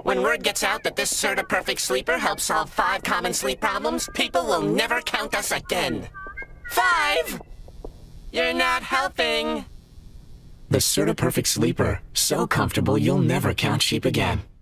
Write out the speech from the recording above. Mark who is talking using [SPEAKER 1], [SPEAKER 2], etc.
[SPEAKER 1] When word gets out that this Serta Perfect Sleeper helps solve 5 common sleep problems, people will never count us again. 5? You're not helping.
[SPEAKER 2] The Serta Perfect Sleeper. So comfortable you'll never count sheep again.